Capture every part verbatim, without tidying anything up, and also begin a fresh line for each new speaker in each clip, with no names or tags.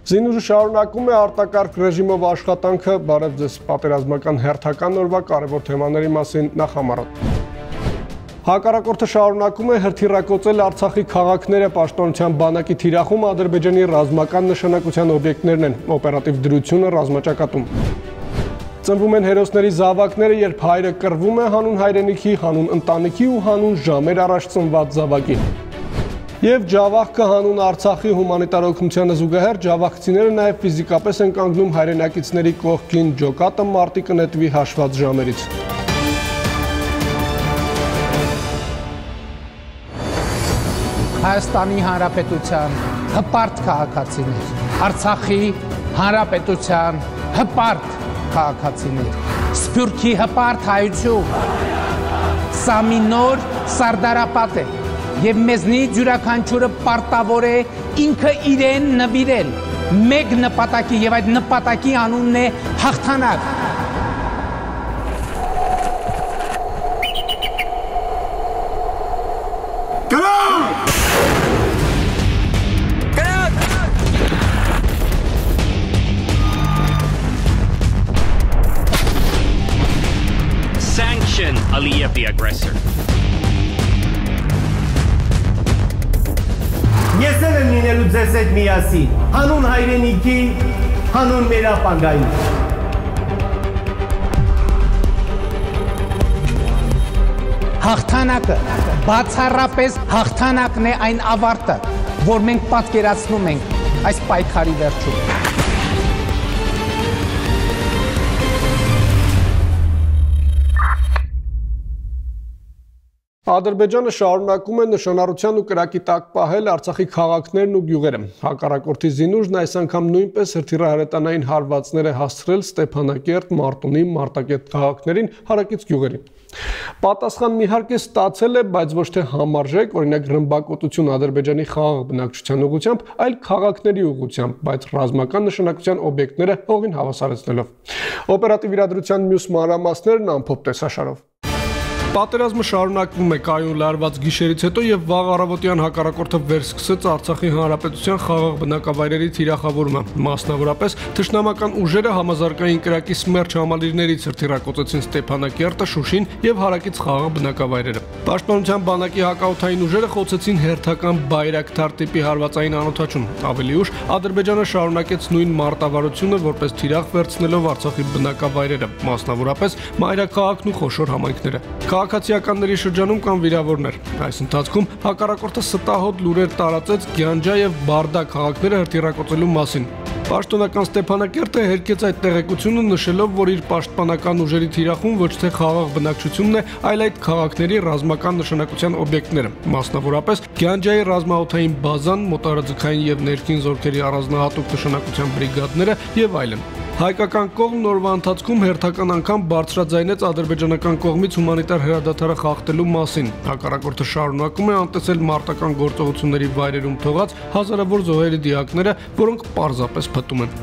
Զինուժը շարունակում է արտակարգ ռեժիմով աշխատանքը, բարև ձեզ պատերազմական հերթական օրվա կարևոր թեմաների մասին նախամարոտ։ Հակառակորդը շարունակում է հրթիռակոծել Արցախի քաղաքները, Պաշտպանության բանակի թիրախում Ադրբեջանի ռազմական նշանակության օբյեկտներն են, օպերատիվ դրությունը ռազմաճակատում։ Ծնվում են հերոսների զավակները, երբ հայրը կռվում է հանուն հայրենիքի, հանուն ընտանիքի ու հանուն ժամեր առաջ ծնված զավակի։ Եվ Ջավախքը հանուն Արցախի Հումանիտար օգնությանը զուգահեռ ջավախցիները նաև ֆիզիկապես են կանգնում հայրենակիցների կողքին, ջոկատը մարտի կնետվի հաշված ժամերից։
Հայաստանի Հանրապետության հպարտ քաղաքացիներ, Արցախի Հանրապետության հպարտ քաղաքացիներ, Սփյուռքի հպարտ հայություն, սա մի նոր սարդարապատ է և մեզնից յուրաքանչյուրը պարտավոր է ինքը իրեն նվիրել մեկ նպատակի և այդ նպատակի անունն է հաղթանակ։
Sanction Aliyev the aggressor.
Ես էլ եմ լինելու ձեզ հետ միասին, հանուն հայրենիքի, հանուն մեր ապագայի։
Հաղթանակը, բացառապես հաղթանակն է այն ավարտը, որ մենք պատկերացնում ենք այս պայքարի վերջում։
Ադրբեջանը շարունակում է նշանակության ու կրակի տակ պահել Արցախի քաղաքներն ու գյուղերը։ Հակառակորդի Զինուժն այս անգամ նույնպես հրթիռահրետանային հարվածներ է հասցրել Ստեփանակերտ, Մարտունի, Մարտակերտ քաղաքներին, հարակից գյուղերին։ Պատասխանն իհարկե ստացել է, բայց ոչ թե համարժեք, օրինակ ռմբակոծություն Ադրբեջանի խաղաղ բնակչության ուղղությամբ, այլ քաղաքների ուղղությամբ, բայց ռազմական նշանակության օբյեկտները հողին հավասարեցնելով։ Օպերատիվ իրադրության մյուս մանրամասներն ամփոփ տեսաշարով։ Պատերազմը շարունակվում է կայուն լարված գիշերից հետո եւ վաղ առավոտյան հակառակորդը վերսկսեց Արցախի Հանրապետության խաղաղ բնակավայրերի թիրախավորումը։ Մասնավորապես թշնամական ուժերը համազարգային կրակի սմերջ համալիրներից հրթիռակոծեցին Ստեփանակերտը, Շուշին եւ հարակից խաղաղ բնակավայրերը։ Պաշտպանության բանակի հակաօդային ուժերը խոցեցին հերթական բայրակթար տիպի հարվածային անօթաչում։ Ավելի ուշ Ադրբեջանը շարունակեց նույն մարտավարությունը, որպես թիրախ վերցնելով Արցախի բնակավայրերը, մասնավորապես մայրաքաղաքն ու խոշոր համայնքները։ Քաղաքացիականների շրջանում կան վիրավորներ։ Այս ընթացքում հակառակորդը ստահոդ լուրեր տարածեց Գյանջա եւ Բարդա քաղաքները հրթիռակոծելու մասին։ Պաշտոնական Ստեփանակերտը հերկեց այդ տեղեկությունը, նշելով, որ իր պաշտպանական ուժերի թիրախում ոչ թե խաղաղ բնակչությունն է, այլ այդ քաղաքների ռազմական նշանակության օբյեկտները, մասնավորապես Գյանջայի ռազմաօդային բազան, մոտարաձգային եւ ներքին զորքերի առանձնահատուկ նշանակության բրիգադները եւ այլն։ Հայկական կողմն օրվա ընթացքում հերթական անգամ բարձրաձայնեց ադրբեջանական կողմից հումանիտար հրադադարը խախտելու մասին։ Հակառակորդը շարունակում է անտեսել մարտական գործողությունների վայրերում թողած հազարավոր զոհերի դիակները, որոնք պարզապես փտում են։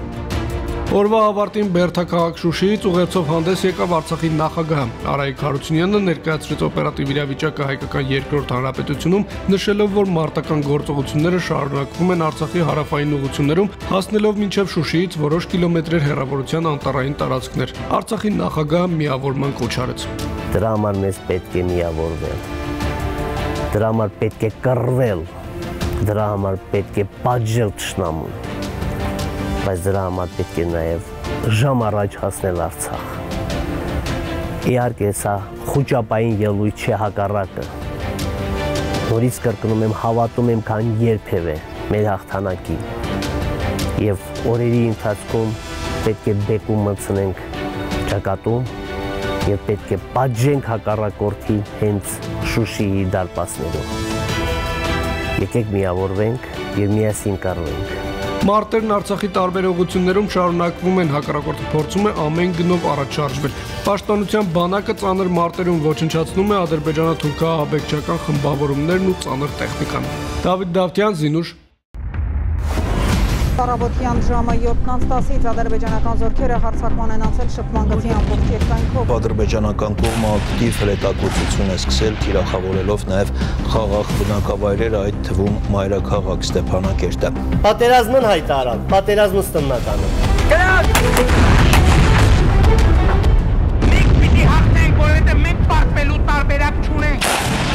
Օրվա ավարտին Բերդաքաղաք Շուշիից ուղերձով հանդես եկավ Արցախի նախագահը Արայիկ Հարությունյանը, ներկայացրեց օպերատիվ իրավիճակը հայկական երկրորդ հանրապետությունում, նշելով, որ մարտական գործողությունները շարունակվում են Արցախի հարավային ուղություններում, հասնելով մինչև Շուշիից որոշ կիլոմետրեր հեռավորության անտառային տարածքներ։ Արցախի նախագահը միավորման կոչ արեց։
Դրա համար մեզ պետք է միավորվել։ Դրա համար պետք է կռվել։ Դրա համար պետք է պատժել թշնամուն։ Բայց դրա համար պետք է նաև ժամ առաջ հասնել Արցախ։ Իհարկե սա խոճապային ելույթ չէ, հակառակը։ Նորից կրկնում եմ, հավատում եմ, քան երբևէ մեր հաղթանակին։ Եվ օրերի ընթացքում պետք է բեկում մտցնենք ճակատում եւ պետք է պատժենք հակառակորդի հենց Շուշիի դարպասներում։ Եկեք միավորվենք եւ միասին կռվենք։
Մարտերն Արցախի տարբեր ուղղություններում շարունակվում են, հակառակորդը փորձում է ամեն գնով առաջ շարժվել։ Պաշտպանության բանակը ծանր մարտերում ոչնչացնում է ադրբեջանա-թուրքահաբեկչական խմբավորումներն ու ծանր տեխնիկան։ Դավիթ Դավթյան, Զինուժ։
Առավոտյան ժամը յոթն անց տասից ադրբեջանական զորքերը հարձակման են անցել շփման գծի ամբողջ երկայնքով։
Ադրբեջանական կողմը ակտիվ հրետակոծություն է սկսել, թիրախավորելով նաև խաղաղ բնակավայրերը, այդ թվում մայրաքաղաք Ստեփանակերտը։
Պատերազմն հայտարարել, պատերազմը ստննականը։
Կրակ! Մենք պիտի հաղթենք, որովհետև մենք պարտվելու տարբերակ չունենք։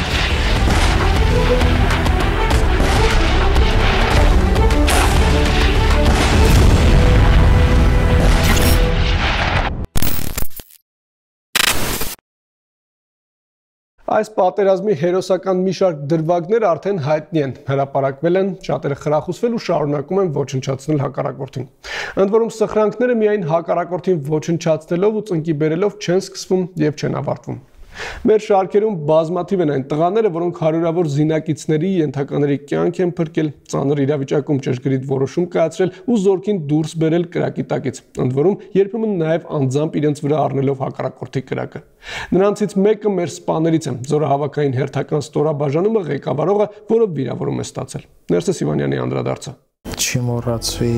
Այս պատերազմի հերոսական մի շարք դրվագներ արդեն հայտնի են, հրապարակվել են, շատերը խրախուսվել ու շարունակում են ոչնչացնել հակառակորդին։ Ընդ որում սխրանքները միայն հակառակորդին ոչնչացնելով ու ծնկի բերելով չեն սկսվում եւ չեն ավարտվում։ Մեր շարքերում բազմաթիվ են այն տղաները, որոնք հարյուրավոր զինակիցների, ենթակաների կյանք են փրկել, ծանր իրավիճակում ճշգրիտ որոշում կայացրել ու զորքին դուրս բերել կրակի տակից, ընդ որում երբեմն նաև անձամբ իրենց վրա առնելով հակառակորդի կրակը։ Նրանցից մեկը մեր սպաներից է, զորահավաքային հերթական ստորաբաժանումը ղեկավարողը, որը վիրավորում է ստացել։ Ներսես Իվանյանի անդրադարձը։
Չի մոռացվի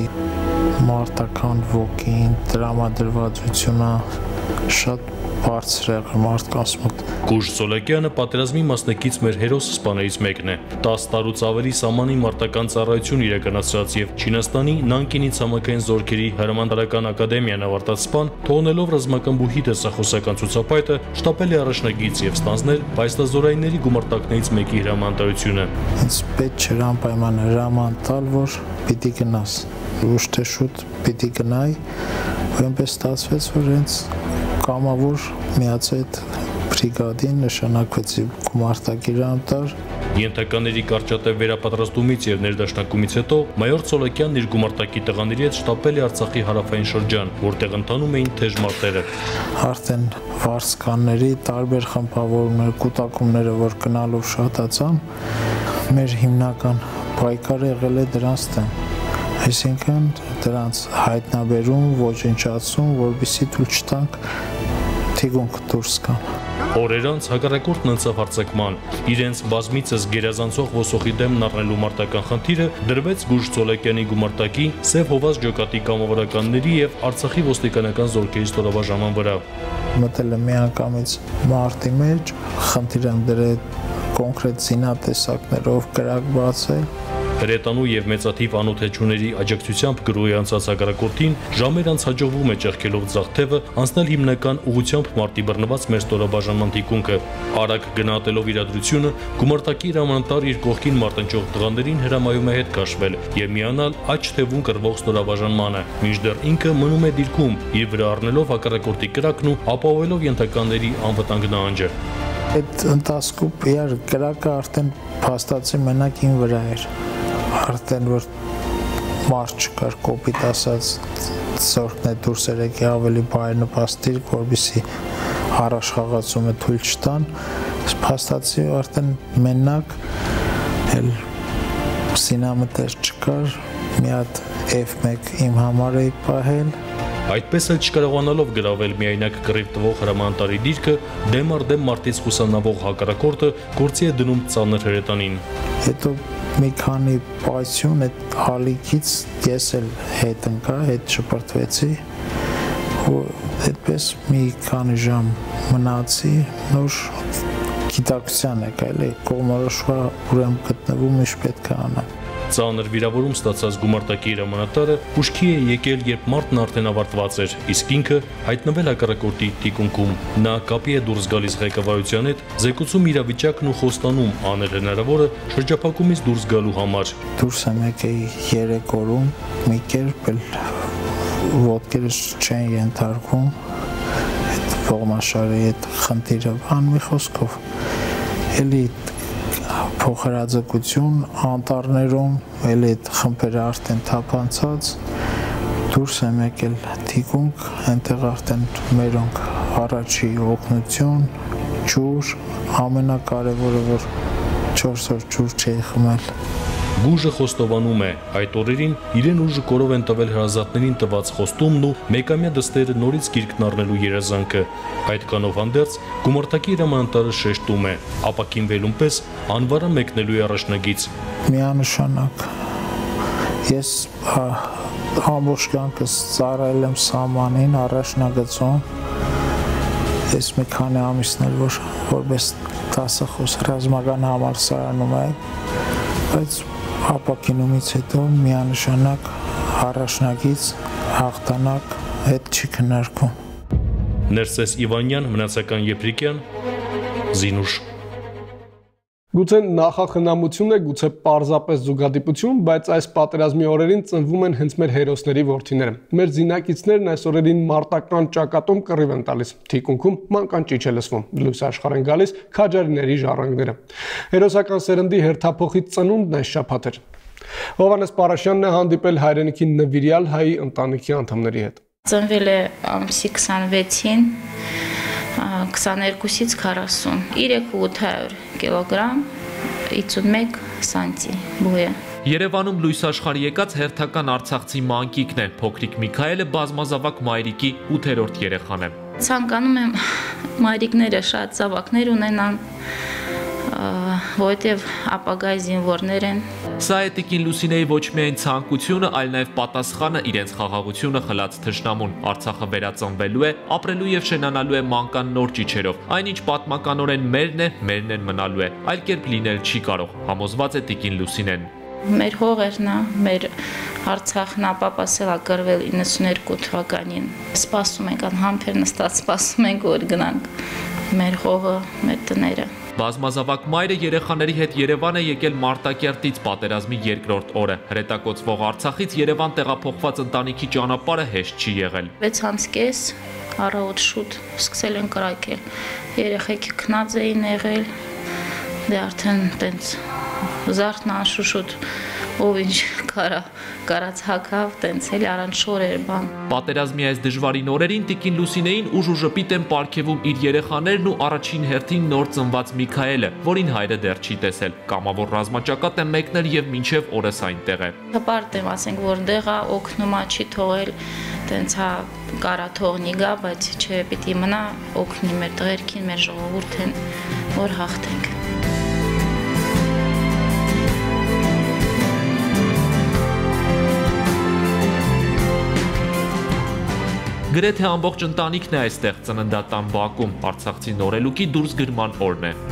մարտական ոգին, տրամադրվածությունը, շատ բարձր եղել մարդկանց մոտ։
Գուժ Սոլակյանը պատերազմի մասնակից մեր հերոս սպաներից մեկն է։ տասը տարուց ավելի սահմանի մարտական ծառայություն իրականացրած եւ Չինաստանի Նանկինի ցամաքային զորքերի հրամանատարական ակադեմիան ավարտած սպան, թողնելով ռազմական բուհի տեսախոսական ցուցապայտը, շտապել է առաջնագիծ եւ ստանձնել պայստազորայինների գումարտակներից մեկի հրամանատարությունը։
Ինձ պետք չէր անպայման հրաման տալ, որ պիտի գնաս։ Ուշ թե շուտ պիտի գնայի, ու այնպես ստացվեց, որ հենց կամավոր միացա այդ բրիգադին, նշանակվեցի գումարտակի հրամանտար։
Ենթականների կարճատև վերապատրաստումից եւ ներդաշնակումից հետո մայոր Սոլակյանն իր գումարտակի տղաների հետ շտապել է Արցախի հարավային շրջան, որտեղ ընթանում էին թեժ մարտերը։
Արդեն վարձկանների տարբեր խմբավորումներ, կուտակումները, որ գնալով շատացան, մեր հիմնական պայքարը եղել է դրանց դեմ։ Այսինքն դրանց հայտնաբերում, ոչնչացում, որպեսզի թույլ չտանք թիկունք դուրս գան։
Օրեր անց հակառակորդն անցավ հարձակման։ Իրենց բազմիցս գերազանցող ոսոխի դեմն առնելու մարտական խնդիրը դրվեց Գուժ Սոլակյանի գումարտակի, Սև Հովազ ջոկատի կամավորականների եւ Արցախի ոստիկանական զորքերի ստորաբաժանման վրա։
Մտել եմ միանգամից մարտի մեջ, խնդիր եմ դրել կոնկրետ զինատեսակներով կրակ բացել։
Հրետանու եւ մեծաթիվ անօթեչուների աջակցությամբ գրոհի անցած հակառակորդին ժամեր անց հաջողվում է ճեղքելով ձախ թևը անցնել հիմնական ուղղությամբ մարտի բռնված մեր ստորաբաժանման թիկունքը։ Արագ գնահատելով իրադրությունը, գումարտակի հրամանտար իր կողքին մարտնչող տղաներին հրամայում է հետ քաշվել եւ միանալ աջ թևուն կռվող ստորաբաժանմանը, մինչդեռ ինքը մնում է դիրքում, իր վրա առնելով հակառակորդի կրակն ու ապահովելով ենթականների անվտանգ նահանջը։
Այդ ընթացքում իհարկե կրակը արդեն փաստացի մենակ ին վրա էր։ Արդեն որ մարդ չկար, կոպիտ ասած զորքն է դուրս եկի ավելի բարենպաստիր, որպեսզի առաջխաղացումը թույլ չտան, փաստացի արդեն մենակ էլ սինամտեր չկար, մի հատ F մեկ իմ համար էի պահել։
Այդպես էլ չկարողանալով գրավել միայնակ կռիվ տվող հրամանատարի դիրքը, դեմ առ դեմ մարտից խուսանավող հակառակորդը գործի է դնում ծանր հրետանին։
Հետո մի քանի պայթյուն այդ ալիքից ես էլ հետ ընկա, հետ շպրտվեցի, ու այդպես մի քանի ժամ մնացի, նոր գիտակցության եկա, էլի կողմնորոշვა ուր եմ գտնվում, ինչ պետք է անեմ։
Ծանր վիրավորում ստացած գումարտակի հրամանատարը ուշքի է եկել, երբ մարտն արդեն ավարտված էր, իսկ ինքը հայտնվել հակառակորդի թիկունքում։ Նա կապի է դուրս գալիս ղեկավարության հետ, զեկուցում իրավիճակն ու խոստանում անել հնարավորը շրջափակումից դուրս գալու համար։
Դուրս եմ եկել երեք օրում, մի կերպ էլ ոտքերս չեն ենթարկվում, այդ ողմաշարի այդ խնդիրը, ան մի խոսքով, էլի փոխհրաձգություն անտառներում, էլ այդ խմբերը արդեն թափանցած, դուրս եմ եկել թիկունք, այնտեղ արդեն մերոնք առաջի օգնություն, ջուր, ամենակարևորը, որ չորս օր ջուր չէի խմել։
Գուժը խոստովանում է, այդ օրերին իրեն ուժը կորով են տվել հրազատներին տված խոստումն ու մեկամյա դստերը նորից գիրկն առնելու երազանքը։ Այդ կանով հանդերձ գումարտակի հրամանատարը շեշտում է, ապակինվելուն պես անվարը մեկնելու է առաջնագիծ։
Միանշանակ Ես ամբողջ կյանքս ծառայել եմ սահմանին, առաջնագծում։ Ես մի քանի ամիսներ որ որպես դասախոս ռազմական համալսարանում եմ, բայց ապակինումից հետո միանշանակ առաջնագիծ հաղթանակ հետ չի քննարկվում։
Ներսես Իվանյան, Մնացական Եփրիկյան, Զինուժ։
Գուցե նախախնամություն է, գուցե պարզապես զուգադիպություն, բայց այս պատերազմի օրերին ծնվում են հենց մեր հերոսների որդիները։ Մեր զինակիցներն այս օրերին մարտական ճակատում կռիվ են տալիս, թիկունքում մանկան ճիչ է լսվում, լույս աշխարհ են գալիս քաջարիների ժառանգները։ Հերոսական սերնդի հերթափոխի ծնունդն այս շաբաթ էր։ Հովհաննես Պարաշյանն է հանդիպել հայրենիքի նվիրյալ հայի ընտանիքի անդամների հետ։
Ծնվել է ամսի քսանվեցին, քսաներկուսից քառասուն, երեք հազար ութ հարյուր կիլոգրամ, հիսունմեկ սանտի բույը։
Երևանում լույս աշխարհ եկած հերթական արցախցի մանկիկն է, փոքրիկ Միքայելը բազմազավակ մայրիկի ութերորդ երեխան է։
Ցանկանում եմ մայրիկները շատ զավակներ ունենան, որովհետև ապագայի զինվորներ են։
Սա է տիկին Լուսինեի ոչ միայն ցանկությունը, այլ նաև պատասխանը իրենց խաղաղությունը խլած թշնամուն։ Արցախը վերածնվելու է, ապրելու եւ շենանալու է մանկան նոր ճիչերով։ Այնինչ պատմականորեն մերն է, մերն են մնալու է, այլ կերպ լինել չի կարող, համոզված է տիկին Լուսինեն։
Մեր հողերն է, մեր Արցախն ապապասել է կռվել իննսուներկու թվականին։ Սպասում ենք, անհամբեր նստած սպասում ենք, որ գնանք մեր հողը, մեր տները։
Բազմազավակ մայրը երեխաների հետ Երևան է եկել Մարտակերտից պատերազմի երկրորդ օրը։ Հրետակոծվող Արցախից Երևան տեղափոխված ընտանիքի ճանապարհը հեշտ չի եղել։
վեց ամս կես առավոտ շուտ սկսել են կրակել։ Երեխեքը քնած էին եղել, դե արդեն տենց զարթն անշուշուտ ով ինչ կարա կարած հակավ, տենց էլ առանց շորեր բան։
Պատերազմի այս դժվարին օրերին տիկին Լուսինեին ուժ ու ժպիտ են պարգևում իր երեխաներն ու առաջին հերթին նոր ծնված Միքայելը, որին հայրը դեռ չի տեսել։ Կամավոր ռազմաճակատ է մեկնել եւ մինչեւ օրս այնտեղ է։
Հպարտ եմ ասենք, որ դեղա օգնում է, չի թողել, տենց հա կարա թողնի գա, բայց չէ, պիտի մնա օգնի մեր տղերքին, մեր ժողովուրդին, որ հաղթենք։
Գրեթե ամբողջ ընտանիքն է այստեղ ծննդատան բակում, արցախցի նորելուկի դուրս գրման օրն է։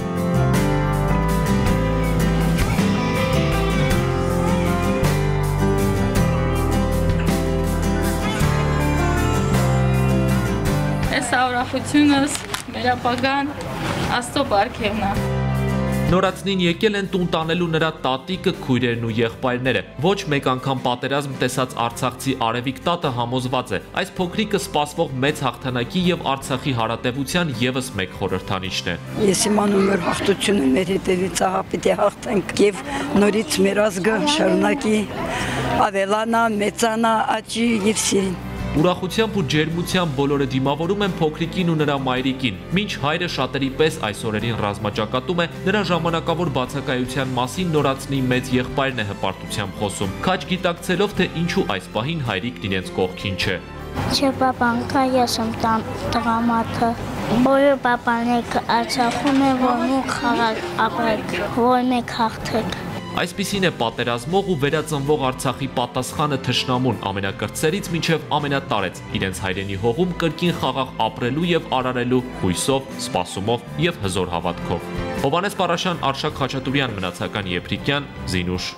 Այս ուրախությունս մեր ապագան Աստծո պարգևն է։
Նորածնին եկել են տուն տանելու նրա տատիկը, քույրերն ու եղբայրները։ Ոչ մեկ անգամ պատերազմ տեսած արցախցի Արևիկ տատը համոզված է, այս փոքրիկը սպասվող մեծ հաղթանակի եւ Արցախի հարատեվության եւս մեկ խորհրդանիշն է։
Ես իմանում եմ հաղթությունը մեր հետևից ահա պիտի հաղթենք եւ նորից մեր ազգը շարունակի ավելանա, մեծանա, աճի եւ սիրի։
Ուրախությամբ ու ջերմությամբ բոլորը դիմավորում են փոքրիկին ու նրա մայրիկին։ Մինչ հայրը շատերի պես այս օրերին ռազմաճակատում է, նրա ժամանակավոր բացակայության մասին նորածնի մեծ եղբայրն է հպարտությամբ խոսում։ Քաջ գիտակցելով, թե ինչու այս պահին հայրիկն իրենց կողքին չէ։
Չէ, պապան կա, ես եմ տղամարդը։ Բոլոր պապաներք Արցախում են, որ մենք խաղալ ապրենք, որ մենք հաղթենք։
Այսպիսին է պատերազմող ու վերածնվող Արցախի պատասխանը թշնամուն ամենակրտսերից մինչև ամենատարեց իրենց հայրենի հողում կրկին խաղաղ ապրելու եւ արարելու հույսով, սպասումով եւ հզոր հավատքով։ Հովհաննես Պարաշյան, Արշակ Խաչատուրյան, Մնացական Եփրիկյան, Զինուժ։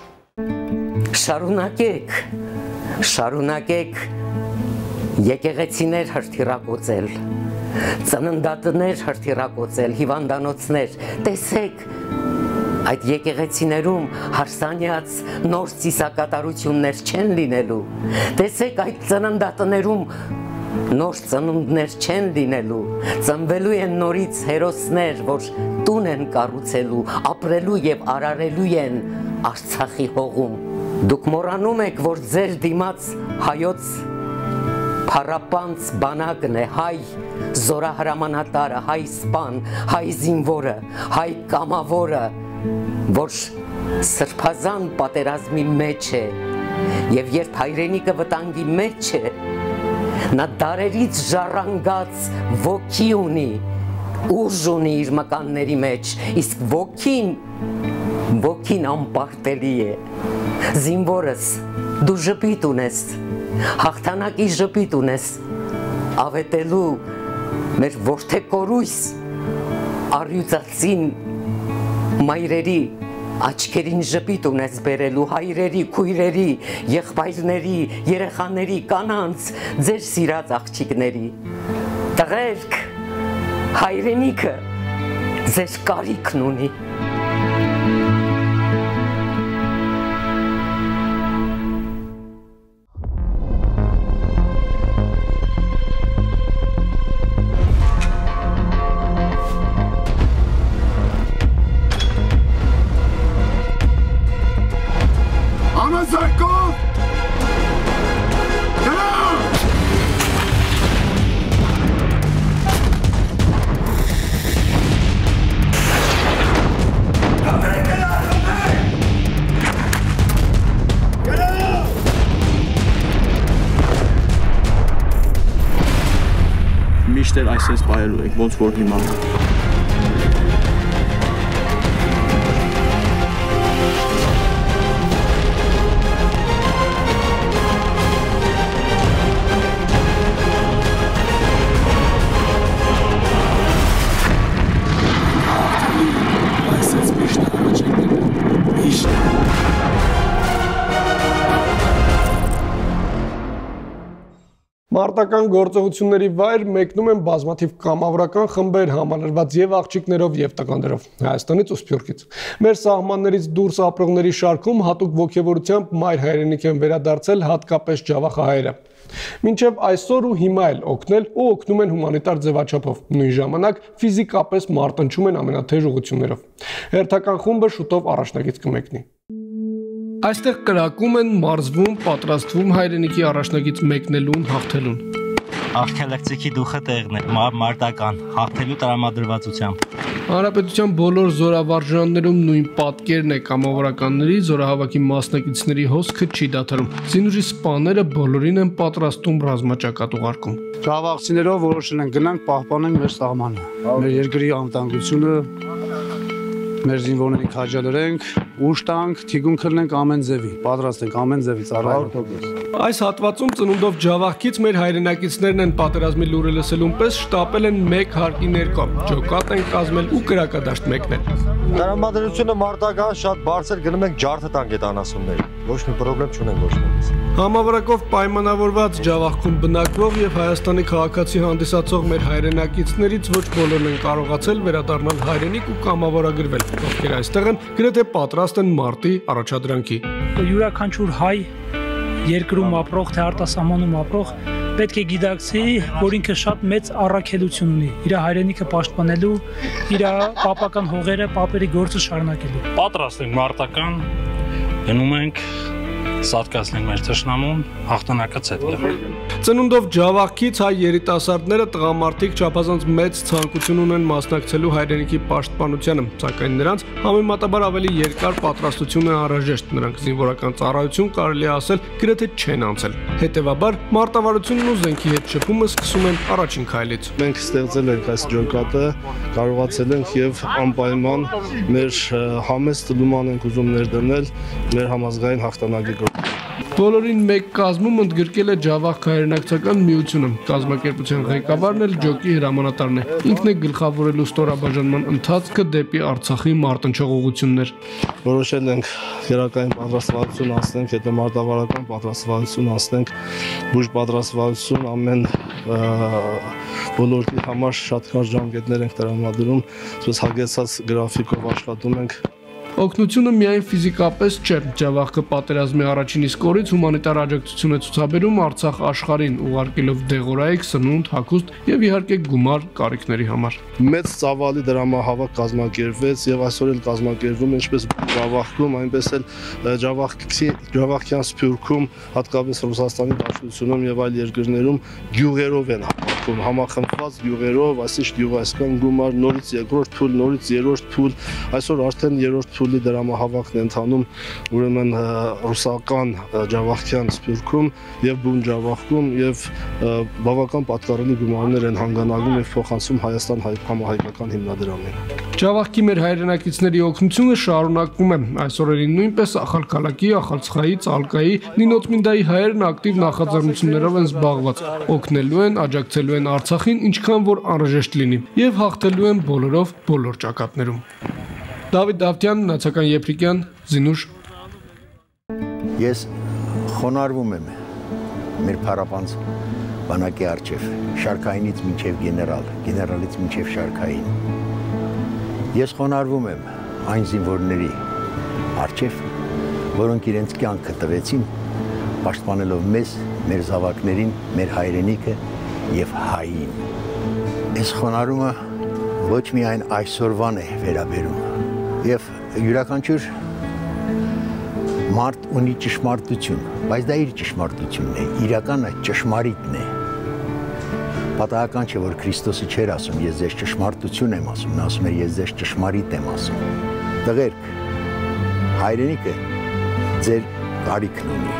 Շարունակեք, շարունակեք եկեղեցիներ հրթիռակոծել, ծննդատներ հրթիռակոծել, հիվանդանոցներ, տեսեք այդ եկեղեցիներում հարսանյաց նոր ծիսակատարություններ չեն լինելու, տեսեք այդ ծննդատներում նոր ծնունդներ չեն լինելու, ծնվելու են նորից հերոսներ, որ տուն են կառուցելու, ապրելու եւ արարելու են Արցախի հողում։ Դուք մոռանում եք, որ ձեր դիմաց հայոց փառապանց բանակն է, հայ զորահրամանատարը, հայ սպան, հայ զինվորը, հայ կամավորը, որ սրբազան պատերազմի մեջ է եւ երբ հայրենիքը վտանգի մեջ է, նա դարերից ժառանգած ոգի ունի, ուժ ունի իր մկանների մեջ, իսկ ոգին ոգին անպարտելի է, զինվորս, դու ժպիտ ունես, հաղթանակի ժպիտ ունես, ավետելու մեր որդեկորույս, առյուծածին մայրերի, աչքերին ժպիտ ունես բերելու հայրերի, քույրերի, եղբայրների, երեխաների, կանանց, ձեր սիրած աղջիկների, տղերք, հայրենիքը ձեր կարիքն ունի։
Միշտ այսպես պահելու եք, ոնց որ հիմա։
Մարտական գործողությունների վայր մեկնում են բազմաթիվ կամավորական խմբեր համալրված եւ աղջիկներով եւ տղաներով Հայաստանից ու Սփյուռքից։ Մեր սահմաններից դուրս ապրողների շարքում հատուկ ողջավորությամբ մայր հայրենիք են վերադարձել հատկապես Ջավախահայերը։ Մինչև այսօր ու հիմա էլ օգնել ու օգնում են հումանիտար ձևաչափով, նույն ժամանակ ֆիզիկապես մարտնչում են ամենաթեժ ուղղություններով։ Հերթական խումբը շուտով առաջնագիծ կմեկնի։ Այստեղ կրակում են, մարզվում, պատրաստվում հայրենիքի առաջնագիծ մեկնելուն, հաղթելուն։
Աղքելակցիքի դուխը տեղն է, մարտական, հաղթելու տրամադրվածությամբ։
Հանրապետության բոլոր զորավարժաններում նույն պատկերն է կամավորականների, զորահավաքի մասնակիցների հոսքը չի դադարում։ Զինուժի սպաները բոլորին են պատրաստում ռազմաճակատ ուղարկում։
Ջավախցիներով որոշել են գնանք պահպանենք մեր սահմանը, մեր երկրի անվտանգությունը, մեր զինվորներին քաջալերենք, ուժ տանք, թիգուն քննենք ամեն ձևի, պատրաստ ենք ամեն ձևի ծառայել։
Այս հատվածում ծնունդով Ջավախքից մեր հայրենակիցներն են պատերազմի լուրը լսելուն պես շտապել են մեկ հարկի ներկա, ջոկատ են կազմել ու կրակադաշտ մեկնել։
Տրամադրությունը մարտական շատ բարձր գնում ենք ջարդը տանք այդ անասունների, ոչ մի պրոբլեմ չունենք ոչ մեկից։
Համավարակով պայմանավորված Ջավախքում բնակվող եւ Հայաստանի քաղաքացի հանդիսացող մեր հայրենակիցներից ոչ բոլորն են կարողացել վերադառնալ հայրենիք ու կամավորագրվել, ովքեր այստեղ են գրեթե պատրաստ են մարտի առաջադրանքի։
Յուրաքանչյուր հայ երկրում ապրող, թե արտասահմանում ապրող պետք է գիտակցի, որ ինքը շատ մեծ առաքելություն ունի իր հայրենիքը պաշտպանելու, իր պապական հողերը, պապերի գործը շարունակելու։
Պատրաստ ենք մարտական, գնում ենք սատկացնենք մեր թշնամուն, հաղթանակը ցետք։
Ծնունդով Ջավախքից հայ երիտասարդները տղամարդիկ չափազանց մեծ ցանկություն ունեն մասնակցելու հայրենիքի պաշտպանությանը, սակայն նրանց համեմատաբար ավելի երկար պատրաստություն է անհրաժեշտ, նրանք զինվորական ծառայություն կարելի է ասել գրեթե չեն անցել։ Հետևաբար մարտավարությունն ու զենքի հետ շփումը սկսում են առաջին քայլից։
Մենք ստեղծել ենք այս ջոկատը, կարողացել ենք եւ անպայման մեր համեստ լուման ենք ուզում ներդնել մեր համազգային հաղթանակի գործ։
Բոլորին մեկ կազմում ընդգրկել է Ջավախքը հայրենակցական միությունը, կազմակերպության ղեկավարն էլ ջոկի հրամանատարն է, ինքն է գլխավորելու ստորաբաժանման ընթացքը դեպի Արցախի մարտնչող ուղղություններ։
Որոշել ենք գերակային պատրաստվածություն անցնենք, հետո մարտավարական պատրաստվածություն անցնենք, բուժ պատրաստվածություն ամեն ոլորտի համար շատ կարճ ժամկետներ ենք տրամադրում, այսպես հագեցած գրաֆիկով աշխատում ենք։
Օգնությունը միայն ֆիզիկապես չէ, Ջավախքը պատերազմի առաջին իսկ օրից հումանիտար աջակցություն է ցուցաբերում Արցախ աշխարհին, ուղարկելով դեղորայք, սնունդ, հագուստ եւ իհարկե գումար կարիքների համար։
Մեծ ծավալի դրամահավաք կազմակերպվեց եւ այսօր էլ կազմակերպվում ինչպես Ջավախքում, այնպես էլ Ջավախքի Ջավախյան Սփյուռքում, հատկապես Ռուսաստանի Դաշնությունում եւ այլ երկրներում գյուղերով են համախմբված գյուղերով, այսինքն գյուղայական գումար, նորից երկրորդ փուլ, նորից երրորդ փուլ, այսօր արդեն երրորդ Թուլի դրամահավաքն է ընթանում ուրեմն ռուսական Ջավախքյան Սփյուռքում եւ բուն Ջավախքում եւ բավական պատկառելի գումարներ են հանգանալում եւ փոխանցում Հայաստան համահայկական հիմնադրամին։
Ջավախքի մեր հայրենակիցների օգնությունը շարունակվում է։ Այս օրերին նույնպես Ախալքալակի, Ախալցխայի, Ծալկայի, Նինոցմինդայի հայերն ակտիվ նախաձեռնություններով են զբաղված, օգնելու են, աջակցելու են Արցախին, ինչքան որ անհրաժեշտ լինի, եւ հաղթելու են բոլորով բոլոր ճակատներում։ Դավիթ Դավթյան, Նացական Եփրիկյան, Զինուժ։
Ես խոնարհվում եմ մեր փառապանց բանակի առջև, շարքայինից մինչև գեներալ, գեներալից մինչև շարքային։ Ես խոնարհվում եմ այն զինվորների առջև, որոնք իրենց կյանքը տվեցին, պաշտպանելով մեզ, մեր զավակներին, մեր հայրենիքը եւ հային։ Այս խոնարհումը ոչ միայն այսօրվան է վերաբերում, եւ յուրաքանչյուր մարդ ունի ճշմարտություն, բայց դա իր ճշմարտությունն է, իրականը ճշմարիտն է։ Պատահական չէ, որ Քրիստոսը չէր ասում, ես ձեզ ճշմարտություն եմ ասում, նա ասում էր, ես ձեզ ճշմարիտ եմ ասում։ Տղերք, հայրենիքը ձեր կարիքն ունի։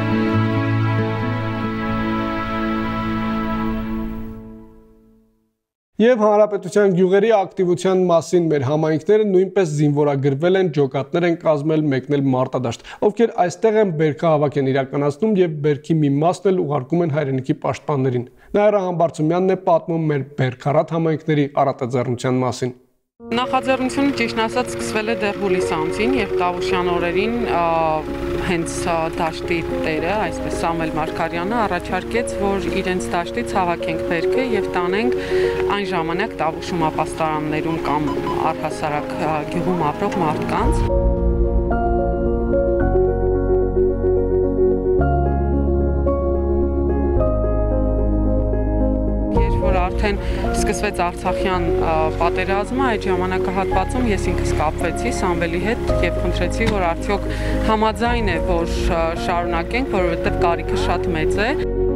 Եվ հանրապետության գյուղերի ակտիվության մասին մեր համայնքները նույնպես զինվորագրվել են, ջոկատներ են կազմել, մեկնել մարտադաշտ, ովքեր այստեղ են բերքահավաք են իրականացնում եւ բերքի մի մասն էլ ուղարկում են հայրենիքի պաշտպաններին։ Նաիրա Համբարձումյանն է պատմում մեր բերքարատ համայնքների առատաձեռնության մասին։
Նախաձեռնությունը ճիշտ ասած սկսվել է դեռ հուլիս ամսին, երբ Տավուշյան օրերին հենց դաշտի տերը, այսպես Սամվել Մարգարյանը առաջարկեց, որ իրենց դաշտից հավաքենք բերքը եւ տանենք այն ժամանակ Տավուշում ապաստարաններում կամ առհասարակ գյուղում ապրող մարդկանց։ Արդեն սկսվեց Արցախյան պատերազմը, այդ ժամանակահատվածում ես ինքս կապվեցի Սամվելի հետ եւ խնդրեցի, որ արդյոք համաձայն է, որ շարունակենք, որովհետեւ կարիքը շատ մեծ է։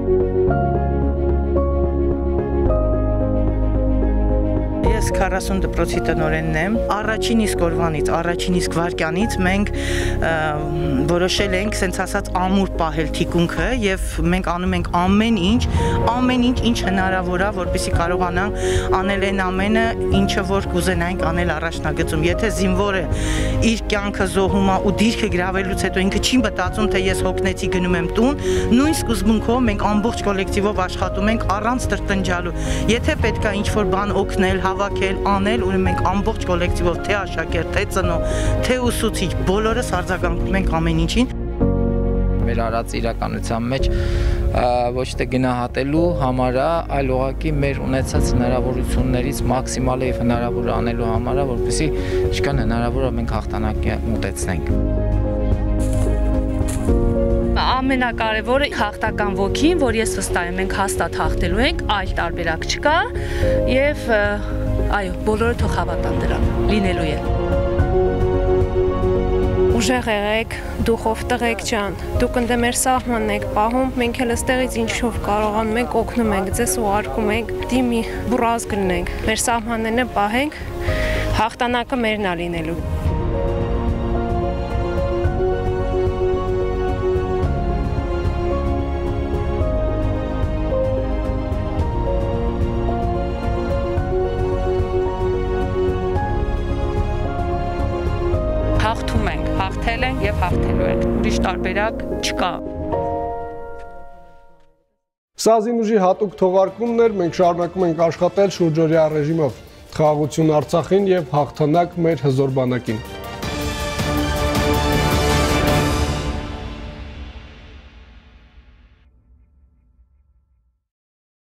Ես քառասուն դպրոցի տնօրենն եմ։ Առաջին իսկ օրվանից, առաջին իսկ վայրկյանից մենք որոշել ենք, սենց ասած, ամուր պահել թիկունքը եւ մենք անում ենք ամեն ինչ, ամեն ինչ, ինչ հնարավոր է, որպեսզի կարողանանք անել այն ամենը, ինչը որ կուզենայինք անել առաջնագծում։ Եթե զինվորը իր կյանքը զոհում է ու դիրքը գրավելուց հետո ինքը չի մտածում, թե ես հոգնեցի գնում եմ տուն, նույն սկզբունքով մենք ամբողջ կոլեկտիվով աշխատում ենք առանց տրտնջալու։ Եթե պետք է ինչ-որ բան օգնել, հավաքել, անել, ուրեմն մենք ամբողջ կոլեկտիվով, թե աշակերտ, թե ծնո, թե ուսուցիչ, բոլորս արձագանքում ենք ամեն ինչին։
Մեր արած իրականության մեջ ոչ թե գնահատելու համար, այլ ուղղակի մեր ունեցած հնարավորություններից մաքսիմալ եւ հնարավոր անելու համար, որպեսզի ինչքան հնարավոր է մենք հաղթանակի մոտեցնենք։
Ամենակարևորը հաղթական ոգին, որ ես վստահ եմ, մենք հաստատ հաղթելու ենք, այլ տարբերակ չկա եւ այո, բոլորը թող հավատան դրան, լինելու է։
Ուժեղ եղեք, դուխով տղեկ ջան, դուք ընդ մեր սահմանն եք պահում, մենք էլ այստեղից ինչով կարողանում ենք օգնում ենք, ձեզ ուղարկում ենք, դիմի բուրազ գնենք, մեր սահմանները պահենք, հաղթանակը մերն է լինելու։
Հաղթում ենք, հաղթել ենք եւ հաղթելու ենք, ուրիշ տարբերակ չկա։
Սա Զինուժի հատուկ թողարկումն էր, մենք շարունակում ենք աշխատել շուրջօրյա ռեժիմով։ Խաղաղություն Արցախին եւ հաղթանակ մեր հզոր բանակին։